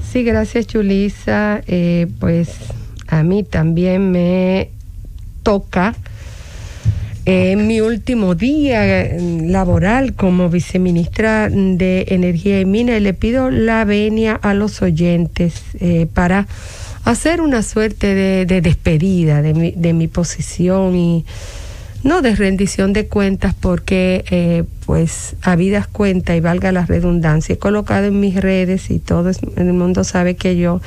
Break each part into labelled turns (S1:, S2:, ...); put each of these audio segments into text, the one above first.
S1: Sí, gracias, Yulisa. Pues a mí también me toca mi último día laboral como viceministra de Energía y Minas, y le pido la venia a los oyentes para hacer una suerte de despedida de mi posición y no de rendición de cuentas, porque pues habidas cuentas, y valga la redundancia, he colocado en mis redes, y todo el mundo sabe que yo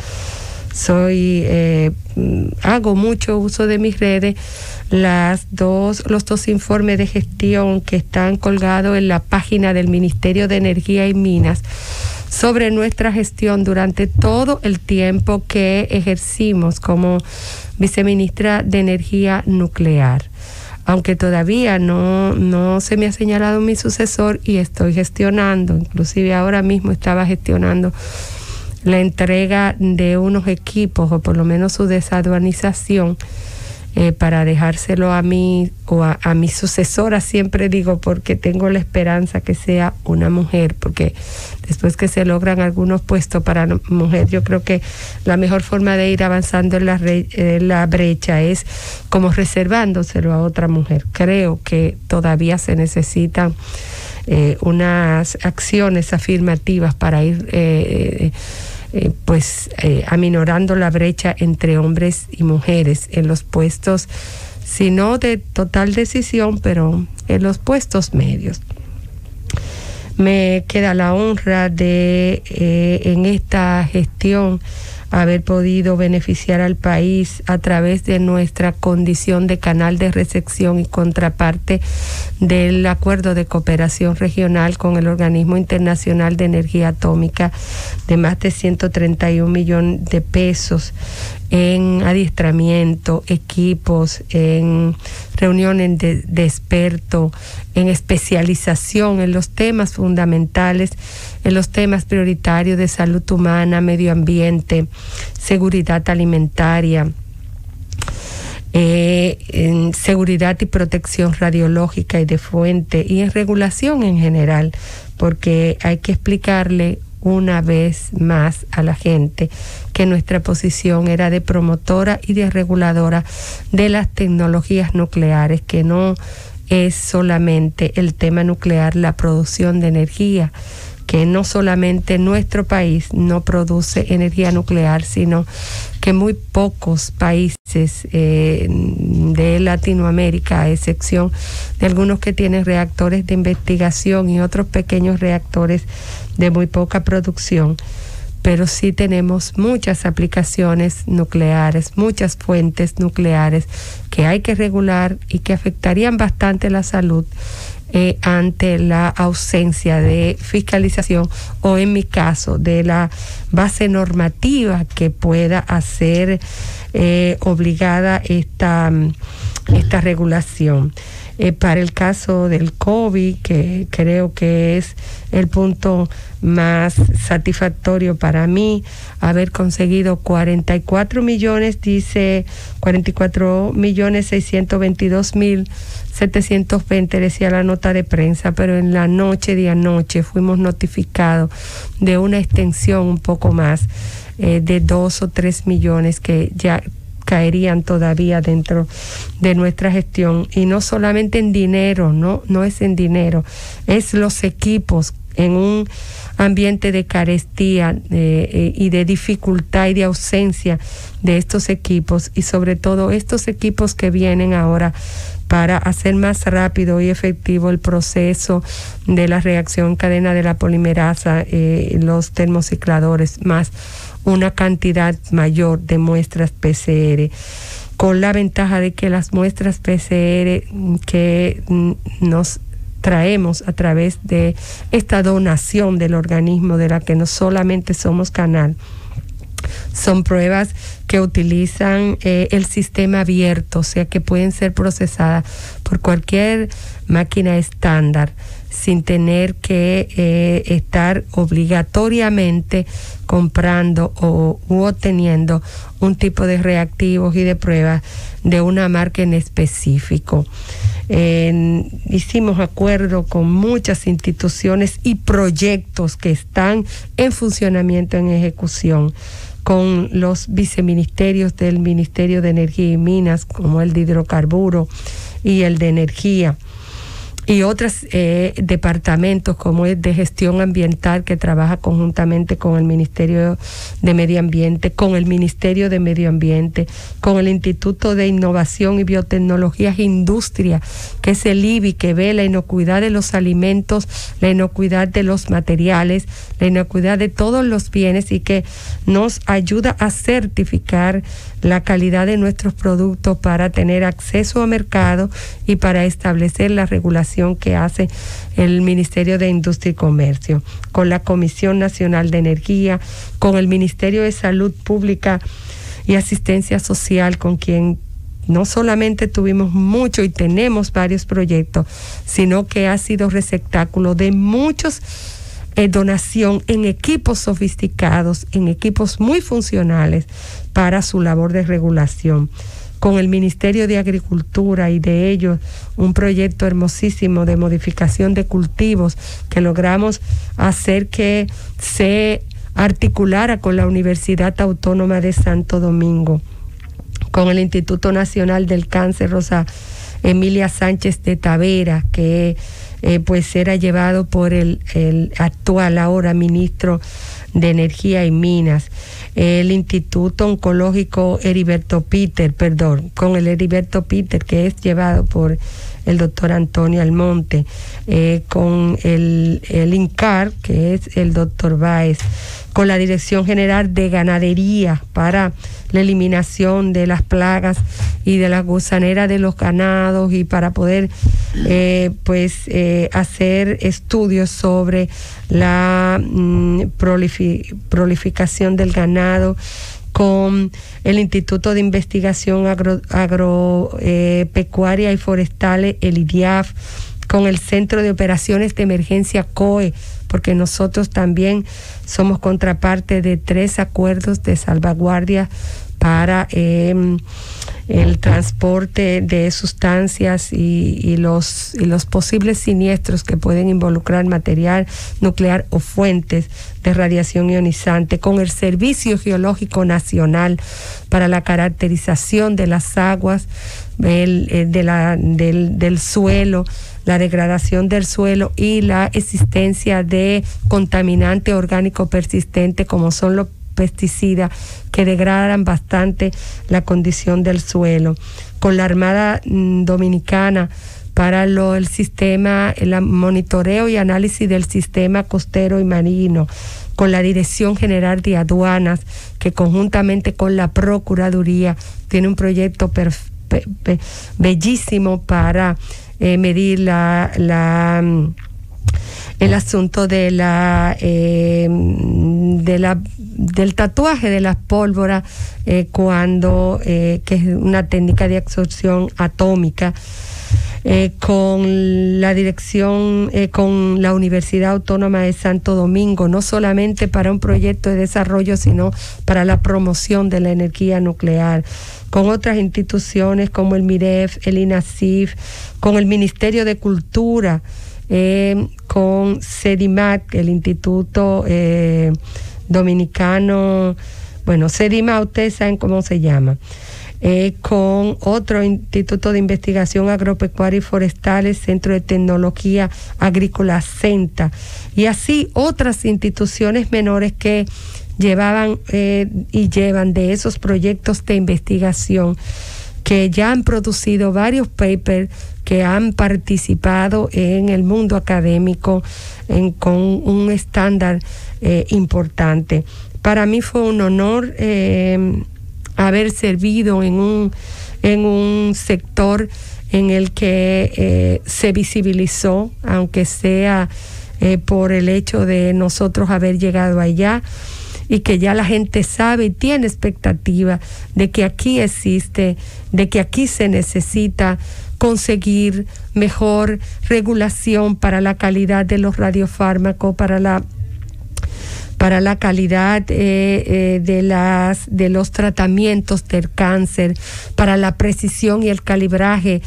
S1: hago mucho uso de mis redes, los dos informes de gestión que están colgados en la página del Ministerio de Energía y Minas sobre nuestra gestión durante todo el tiempo que ejercimos como viceministra de Energía Nuclear. Aunque todavía no se me ha señalado mi sucesor, y estoy gestionando, inclusive ahora mismo estaba gestionando la entrega de unos equipos, o por lo menos su desaduanización, para dejárselo a mí o a mi sucesora, siempre digo, porque tengo la esperanza que sea una mujer, porque después que se logran algunos puestos para mujer, yo creo que la mejor forma de ir avanzando en la brecha es como reservándoselo a otra mujer. Creo que todavía se necesitan unas acciones afirmativas para ir aminorando la brecha entre hombres y mujeres en los puestos, si no de total decisión, pero en los puestos medios. Me queda la honra de en esta gestión haber podido beneficiar al país a través de nuestra condición de canal de recepción y contraparte del acuerdo de cooperación regional con el Organismo Internacional de Energía Atómica, de más de 131 millones de pesos en adiestramiento, equipos, en reuniones de expertos, en especialización en los temas fundamentales, en los temas prioritarios de salud humana, medio ambiente, seguridad alimentaria, en seguridad y protección radiológica y de fuente, y en regulación en general, porque hay que explicarle una vez más a la gente que nuestra posición era de promotora y de reguladora de las tecnologías nucleares, que no es solamente el tema nuclear, la producción de energía, que no solamente nuestro país no produce energía nuclear, sino que muy pocos países de Latinoamérica, a excepción de algunos que tienen reactores de investigación y otros pequeños reactores de muy poca producción, pero sí tenemos muchas aplicaciones nucleares, muchas fuentes nucleares que hay que regular y que afectarían bastante la salud ante la ausencia de fiscalización, o en mi caso de la base normativa que pueda hacer obligada esta regulación. Para el caso del COVID, que creo que es el punto más satisfactorio para mí, haber conseguido 44 millones, dice 44.622.720, decía la nota de prensa, pero en la noche de anoche fuimos notificados de una extensión un poco más de 2 o 3 millones que ya caerían todavía dentro de nuestra gestión, y no solamente en dinero, no es en dinero, es los equipos en un ambiente de carestía y de dificultad y de ausencia de estos equipos, y sobre todo estos equipos que vienen ahora para hacer más rápido y efectivo el proceso de la reacción en cadena de la polimerasa, los termocicladores, más una cantidad mayor de muestras PCR, con la ventaja de que las muestras PCR que nos traemos a través de esta donación del organismo, de la que no solamente somos canal, son pruebas que utilizan el sistema abierto, o sea que pueden ser procesadas por cualquier máquina estándar sin tener que estar obligatoriamente comprando u obteniendo un tipo de reactivos y de pruebas de una marca en específico. Hicimos acuerdo con muchas instituciones y proyectos que están en funcionamiento, en ejecución, con los viceministerios del Ministerio de Energía y Minas, como el de Hidrocarburos y el de Energía, y otros departamentos como el de Gestión Ambiental, que trabaja conjuntamente con el Ministerio de Medio Ambiente, con el Ministerio de Medio Ambiente, con el Instituto de Innovación y Biotecnologías e Industria, que es el IBI, que ve la inocuidad de los alimentos, la inocuidad de los materiales, la inocuidad de todos los bienes, y que nos ayuda a certificar la calidad de nuestros productos para tener acceso a mercado y para establecer la regulación que hace el Ministerio de Industria y Comercio, con la Comisión Nacional de Energía, con el Ministerio de Salud Pública y Asistencia Social, con quien no solamente tuvimos mucho y tenemos varios proyectos, sino que ha sido receptáculo de muchos donación en equipos sofisticados, en equipos muy funcionales para su labor de regulación. Con el Ministerio de Agricultura y de ellos un proyecto hermosísimo de modificación de cultivos que logramos hacer que se articulara con la Universidad Autónoma de Santo Domingo, con el Instituto Nacional del Cáncer Rosa Emilia Sánchez de Tavera, que pues era llevado por el actual ahora ministro de Energía y Minas, el Instituto Oncológico con el Heriberto Peter, que es llevado por el doctor Antonio Almonte, con el INCAR, que es el doctor Báez, con la Dirección General de Ganadería para la eliminación de las plagas y de la gusanera de los ganados, y para poder hacer estudios sobre la prolificación del ganado, con el Instituto de Investigación Agropecuaria y Forestales, el IDIAF, con el Centro de Operaciones de Emergencia COE, porque nosotros también somos contraparte de 3 acuerdos de salvaguardia para el transporte de sustancias y los posibles siniestros que pueden involucrar material nuclear o fuentes de radiación ionizante, con el Servicio Geológico Nacional para la caracterización de las aguas, del suelo, la degradación del suelo y la existencia de contaminante orgánico persistente, como son los pesticidas, que degradan bastante la condición del suelo, con la Armada Dominicana para el sistema, el monitoreo y análisis del sistema costero y marino, con la Dirección General de Aduanas, que conjuntamente con la Procuraduría tiene un proyecto bellísimo para medir el asunto del tatuaje de las pólvoras, que es una técnica de absorción atómica, con la dirección, con la Universidad Autónoma de Santo Domingo, no solamente para un proyecto de desarrollo, sino para la promoción de la energía nuclear, con otras instituciones como el MIREF, el INASIF, con el Ministerio de Cultura, con CEDIMAC, el Instituto Dominicano, CEDIMAC, ustedes saben cómo se llama, con otro Instituto de Investigación Agropecuaria y Forestales, Centro de Tecnología Agrícola CENTA, y así otras instituciones menores que llevaban y llevan de esos proyectos de investigación, que ya han producido varios papers, que han participado en el mundo académico con un estándar importante. Para mí fue un honor haber servido en un sector en el que se visibilizó, aunque sea por el hecho de nosotros haber llegado allá, y que ya la gente sabe y tiene expectativa de que aquí existe, de que aquí se necesita conseguir mejor regulación para la calidad de los radiofármacos, para la calidad de los tratamientos del cáncer, para la precisión y el calibraje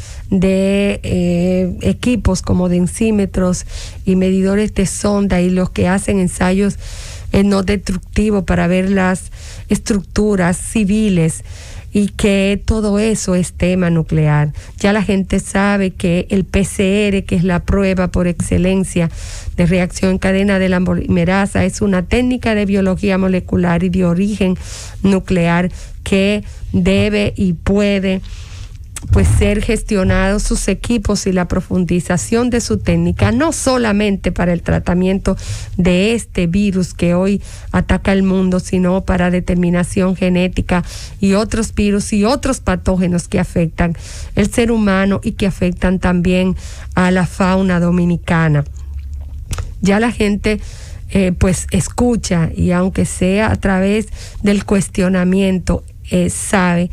S1: de equipos como densímetros y medidores de sonda, y los que hacen ensayos no destructivos para ver las estructuras civiles, y que todo eso es tema nuclear. Ya la gente sabe que el PCR, que es la prueba por excelencia de reacción en cadena de la polimerasa, es una técnica de biología molecular y de origen nuclear que debe y puede pues ser gestionados sus equipos y la profundización de su técnica, no solamente para el tratamiento de este virus que hoy ataca el mundo, sino para determinación genética y otros virus y otros patógenos que afectan el ser humano y que afectan también a la fauna dominicana. Ya la gente pues escucha, y aunque sea a través del cuestionamiento, sabe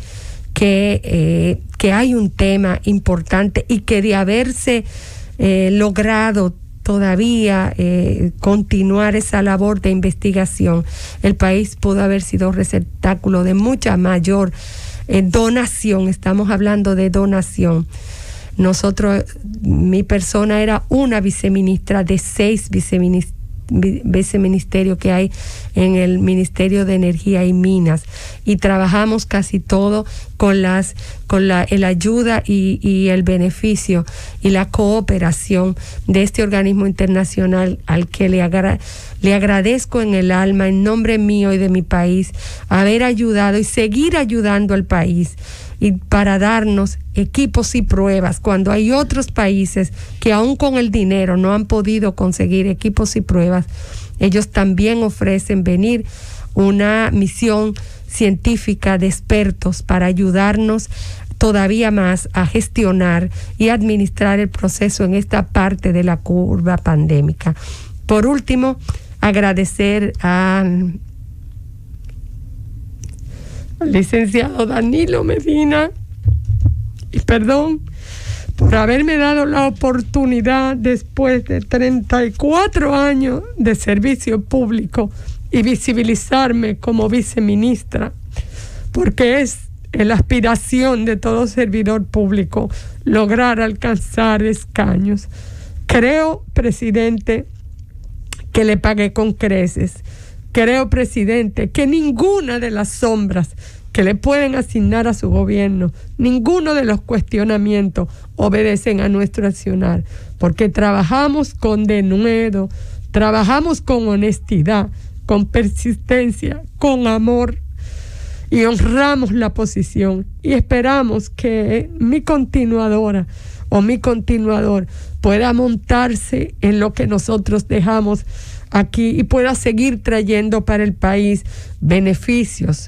S1: que hay un tema importante, y que de haberse logrado todavía continuar esa labor de investigación, el país pudo haber sido receptáculo de mucha mayor donación. Estamos hablando de donación. Nosotros, mi persona era una viceministra de 6 viceministerios que hay en el Ministerio de Energía y Minas, y trabajamos casi todo con la ayuda y el beneficio y la cooperación de este organismo internacional, al que le agradezco en el alma, en nombre mío y de mi país, haber ayudado y seguir ayudando al país, y para darnos equipos y pruebas cuando hay otros países que aún con el dinero no han podido conseguir equipos y pruebas. Ellos también ofrecen venir una misión científica de expertos para ayudarnos todavía más a gestionar y administrar el proceso en esta parte de la curva pandémica. Por último, agradecer al licenciado Danilo Medina, y perdón por haberme dado la oportunidad, después de 34 años de servicio público, y visibilizarme como viceministra, porque es la aspiración de todo servidor público lograr alcanzar escaños. Creo, presidente, que le pagué con creces. Creo, presidente, que ninguna de las sombras que le pueden asignar a su gobierno, ninguno de los cuestionamientos obedecen a nuestro accionar, porque trabajamos con denuedo, trabajamos con honestidad, con persistencia, con amor, y honramos la posición, y esperamos que mi continuadora o mi continuador pueda montarse en lo que nosotros dejamos aquí y pueda seguir trayendo para el país beneficios.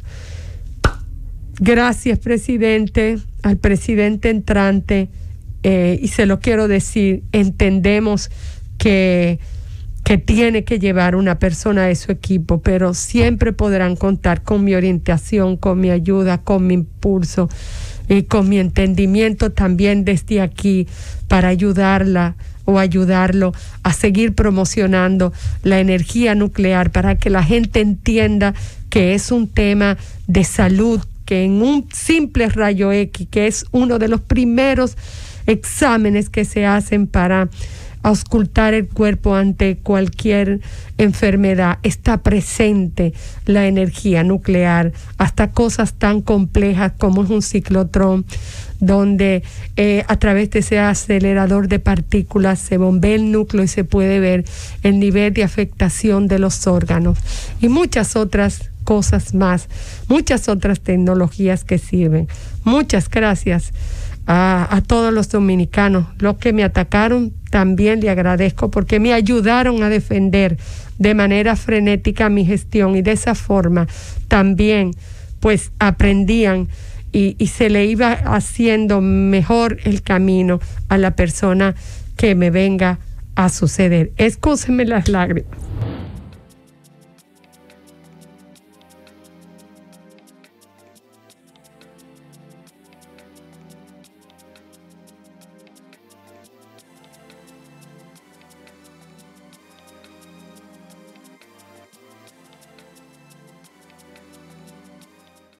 S1: Gracias, presidente, al presidente entrante, y se lo quiero decir, entendemos que tiene que llevar una persona de su equipo, pero siempre podrán contar con mi orientación, con mi ayuda, con mi impulso y con mi entendimiento también desde aquí, para ayudarla o ayudarlo a seguir promocionando la energía nuclear, para que la gente entienda que es un tema de salud, que en un simple rayo X, que es uno de los primeros exámenes que se hacen para auscultar el cuerpo ante cualquier enfermedad, está presente la energía nuclear, hasta cosas tan complejas como es un ciclotrón, donde a través de ese acelerador de partículas se bombea el núcleo y se puede ver el nivel de afectación de los órganos, y muchas otras cosas más, muchas otras tecnologías que sirven. Muchas gracias a todos los dominicanos. Los que me atacaron también le agradezco, porque me ayudaron a defender de manera frenética mi gestión, y de esa forma también pues aprendían y se le iba haciendo mejor el camino a la persona que me venga a suceder. Excúsenme las lágrimas.